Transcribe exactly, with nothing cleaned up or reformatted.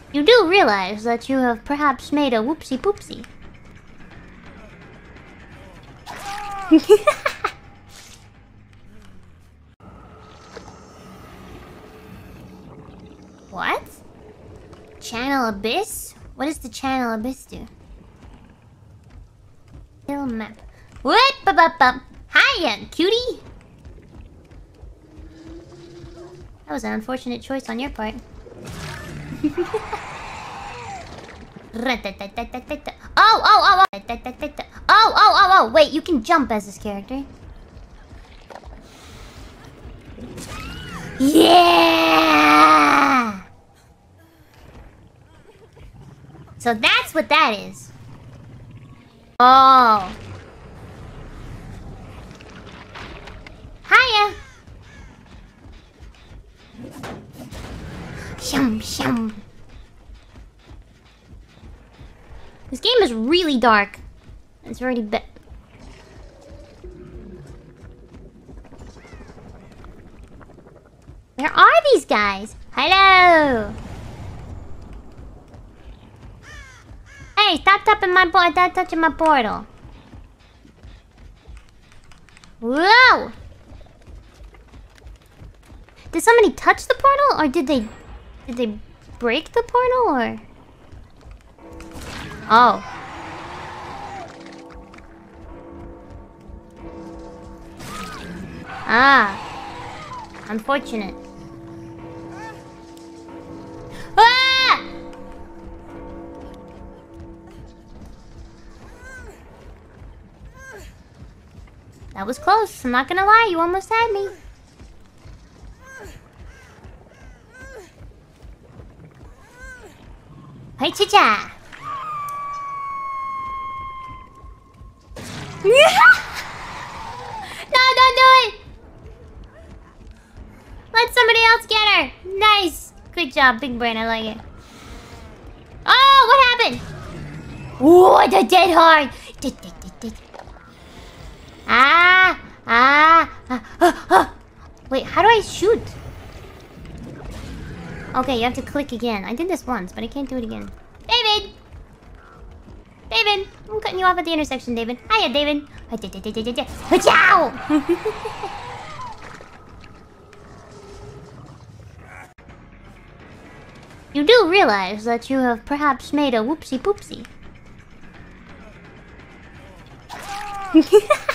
You do realize that you have perhaps made a whoopsie poopsie. What? Channel Abyss? What does the Channel Abyss do? Hill map. What? Ba-ba-bum. Hiya, cutie! That was an unfortunate choice on your part. Oh, oh, oh, oh! Oh, oh, oh, oh! Wait, you can jump as this character. Yeah! So that's what that is. Oh. Hiya! Shum, shum. This game is really dark. It's already bit. Where are these guys? Hello! Hey, stop tapping my portal. Stop touching my portal. Whoa! Did somebody touch the portal, or did they... Did they break the portal, or... Oh. Ah. Unfortunate. Ah! That was close. I'm not gonna lie. You almost had me. Hey, chicha. No, don't do it! Let somebody else get her! Nice! Good job, big brain, I like it. Oh, what happened? Oh, I did dead hard! Ah! Ah! Ah! Ah! Ah! Wait, how do I shoot? Okay, you have to click again. I did this once, but I can't do it again. David! David! I'm cutting you off at the intersection, David. Hiya, David. Ciao! You do realize that you have perhaps made a whoopsie poopsie.